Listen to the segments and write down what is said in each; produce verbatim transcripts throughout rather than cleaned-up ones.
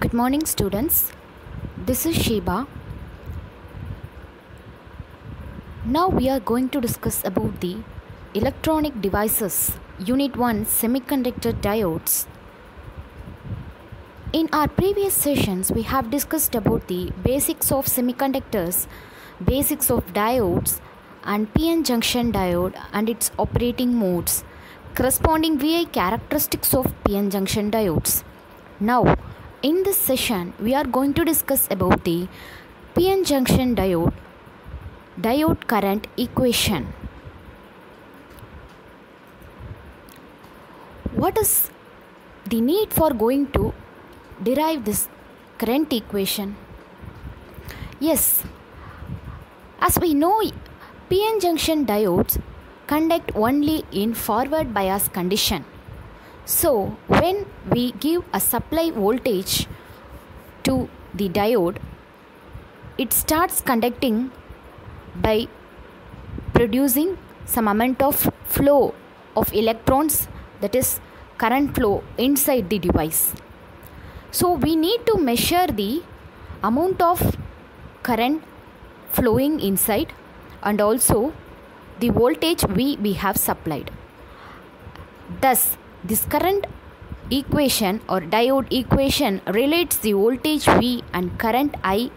Good morning, students. This is Sheba. Now we are going to discuss about the electronic devices, Unit one, Semiconductor Diodes. In our previous sessions, we have discussed about the basics of semiconductors, basics of diodes, and P N junction diode and its operating modes, corresponding V I characteristics of P N junction diodes. Now, in this session, we are going to discuss about the P N junction diode, diode current equation. What is the need for going to derive this current equation? Yes, as we know, P N junction diodes conduct only in forward bias condition. So, when we give a supply voltage to the diode, it starts conducting by producing some amount of flow of electrons, that is current flow inside the device. So, we need to measure the amount of current flowing inside and also the voltage V we have supplied. Thus, this current equation or diode equation relates the voltage V and current I.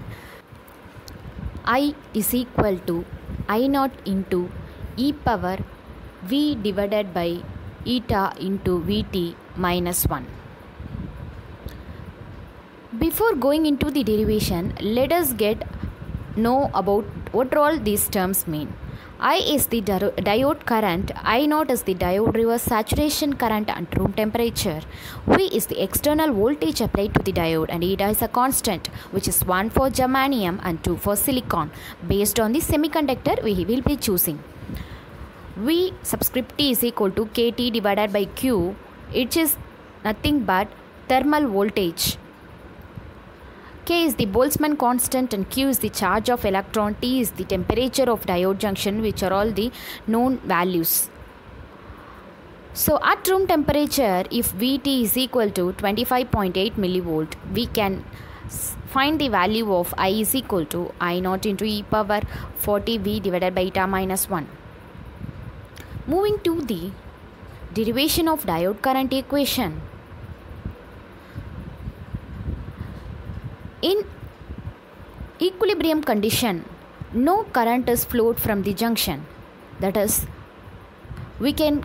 I is equal to I naught into e power V divided by eta into Vt minus one. Before going into the derivation, let us get know about what all these terms mean. I is the diode current, I naught is the diode reverse saturation current at room temperature, V is the external voltage applied to the diode, and eta is a constant, which is one for germanium and two for silicon. Based on the semiconductor we will be choosing. V subscript T is equal to Kt divided by Q, which is nothing but thermal voltage. K is the Boltzmann constant and Q is the charge of electron, T is the temperature of diode junction, which are all the known values. So at room temperature, if Vt is equal to twenty-five point eight millivolt, we can find the value of I is equal to I naught into e power forty V divided by eta minus one. Moving to the derivation of diode current equation. In equilibrium condition, no current is flowed from the junction. That is, we can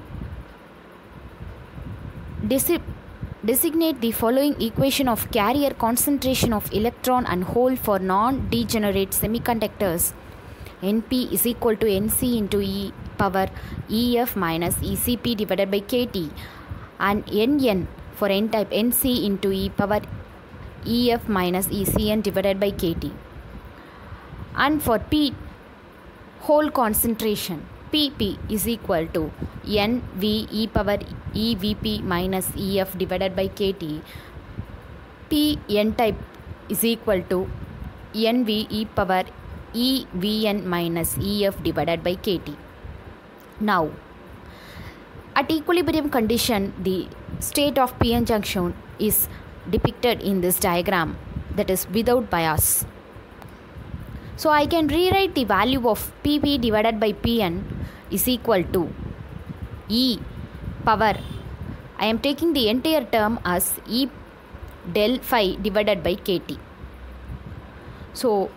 desi- designate the following equation of carrier concentration of electron and hole for non-degenerate semiconductors. Np is equal to Nc into e power Ef minus Ecp divided by Kt, and Nn for n-type Nc into e power Ef minus Ecn divided by Kt. And for P, hole concentration, Pp is equal to Nv e power Evp minus Ef divided by Kt. P n-type is equal to Nv e power Evn minus Ef divided by Kt. Now, at equilibrium condition, the state of P N junction is depicted in this diagram, that is without bias. So I can rewrite the value of Pv divided by Pn is equal to E power, I am taking the entire term as E del phi divided by Kt. So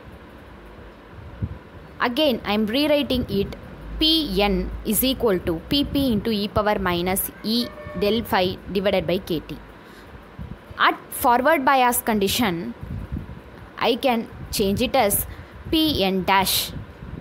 again I am rewriting it, Pn is equal to Pp into e power minus E del phi divided by Kt. At forward bias condition, I can change it as Pn dash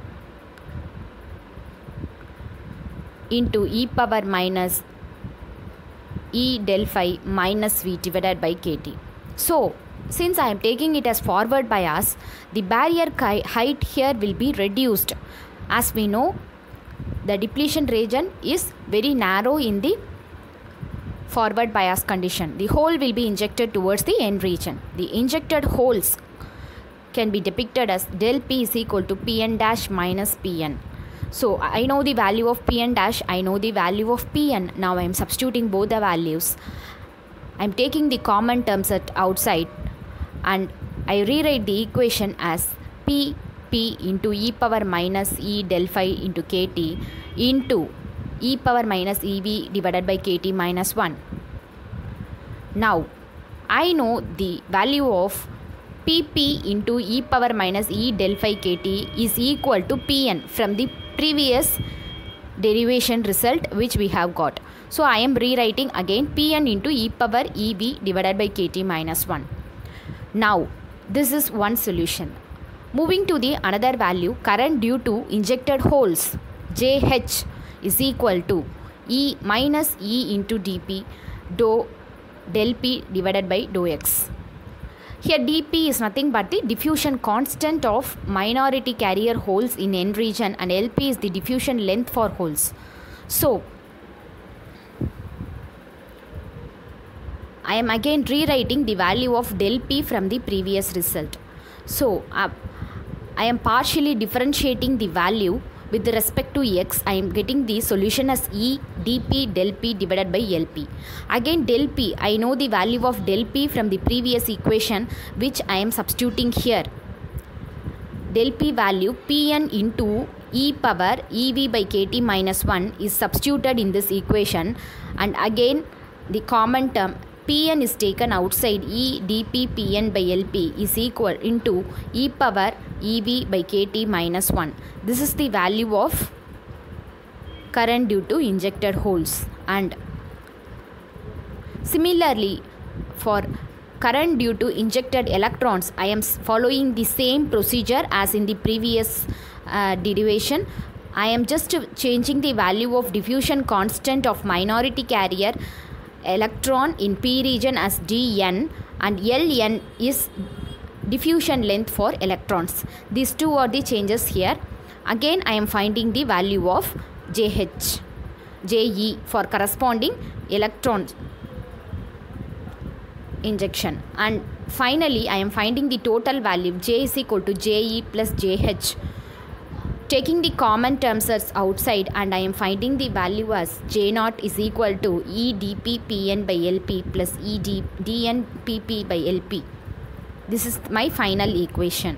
into e power minus E del phi minus V divided by Kt. So, since I am taking it as forward bias, the barrier height here will be reduced. As we know, the depletion region is very narrow in the forward bias condition. The hole will be injected towards the end region. The injected holes can be depicted as del P is equal to Pn dash minus Pn. So I know the value of Pn dash, I know the value of Pn. Now I am substituting both the values. I am taking the common terms at outside. and I rewrite the equation as P P into e power minus e del phi into kt into e power minus ev divided by kt minus one. Now I know the value of Pp into e power minus e del phi kt is equal to Pn from the previous derivation result which we have got. So I am rewriting again Pn into e power ev divided by kt minus one. Now this is one solution. Moving to the another value, current due to injected holes Jh is equal to E minus E into dp dou del p divided by dou x. Here dp is nothing but the diffusion constant of minority carrier holes in n region and Lp is the diffusion length for holes. So I am again rewriting the value of del p from the previous result. So uh, I am partially differentiating the value with respect to x. I am getting the solution as E dp del p divided by Lp. Again del p, I know the value of del p from the previous equation which I am substituting here. Del p value Pn into e power ev by kt minus one is substituted in this equation, and again the common term Pn is taken outside. E dp Pn by Lp is equal into e power ev by kt minus one. This is the value of current due to injected holes. And similarly for current due to injected electrons, I am following the same procedure as in the previous uh, derivation. I am just changing the value of diffusion constant of minority carrier electron in p region as dn, and Ln is diffusion length for electrons. These two are the changes here. Again I am finding the value of Jh, Je for corresponding electron injection, and finally I am finding the total value J is equal to Je plus Jh, taking the common terms as outside, and I am finding the value as J naught is equal to E dp Pn by Lp plus E d, dn pp by Lp. This is my final equation.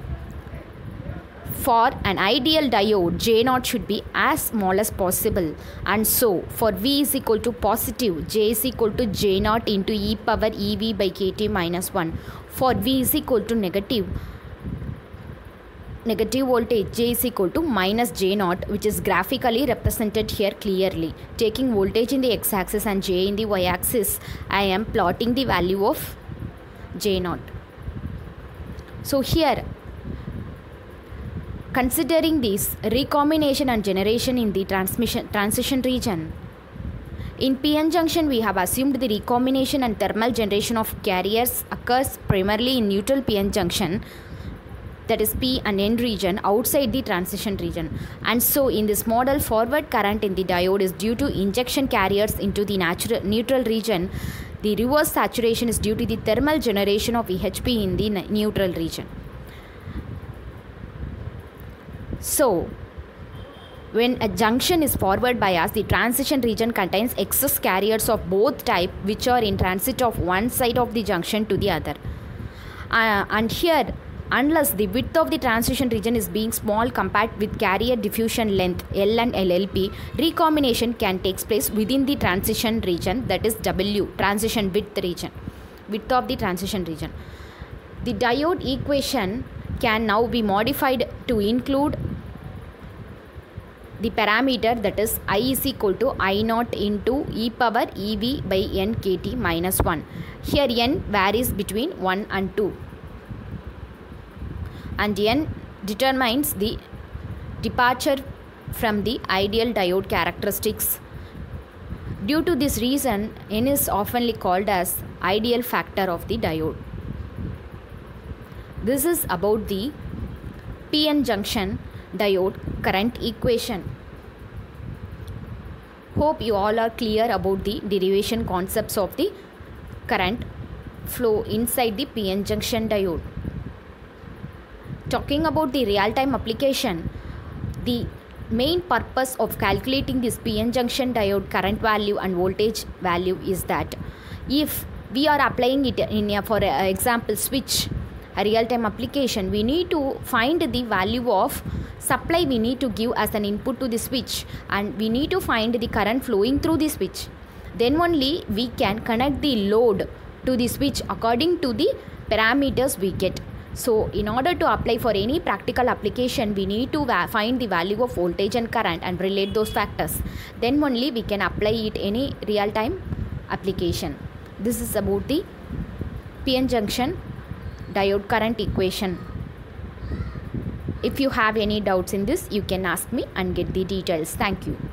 For an ideal diode, J naught should be as small as possible, and so for V is equal to positive, J is equal to J naught into e power ev by kt minus one. For V is equal to negative, negative voltage, J is equal to minus J naught, which is graphically represented here clearly. Taking voltage in the x-axis and J in the y-axis, I am plotting the value of J naught. So here, considering this recombination and generation in the transmission transition region, in P N junction we have assumed the recombination and thermal generation of carriers occurs primarily in neutral P N junction, that is P and N region, outside the transition region. And so in this model, forward current in the diode is due to injection carriers into the natural neutral region. The reverse saturation is due to the thermal generation of E H P in the neutral region. So when a junction is forward biased, the transition region contains excess carriers of both type which are in transit of one side of the junction to the other. Uh, and here, unless the width of the transition region is being small compared with carrier diffusion length L and L L P, recombination can take place within the transition region, that is W, transition width region, width of the transition region. The diode equation can now be modified to include the parameter, that is I is equal to I naught into e power ev by n kt minus one. Here n varies between one and two, and n determines the departure from the ideal diode characteristics. Due to this reason, n is often called as ideal factor of the diode. This is about the P N junction diode current equation. Hope you all are clear about the derivation concepts of the current flow inside the P N junction diode. Talking about the real-time application, the main purpose of calculating this P N junction diode current value and voltage value is that if we are applying it in a, for a, example switch, a real time application. We need to find the value of supply we need to give as an input to the switch, and we need to find the current flowing through the switch. Then only we can connect the load to the switch according to the parameters we get. So in order to apply for any practical application, we need to va- find the value of voltage and current and relate those factors. Then only we can apply it any real time application. This is about the P N junction diode current equation. If you have any doubts in this, you can ask me and get the details. Thank you.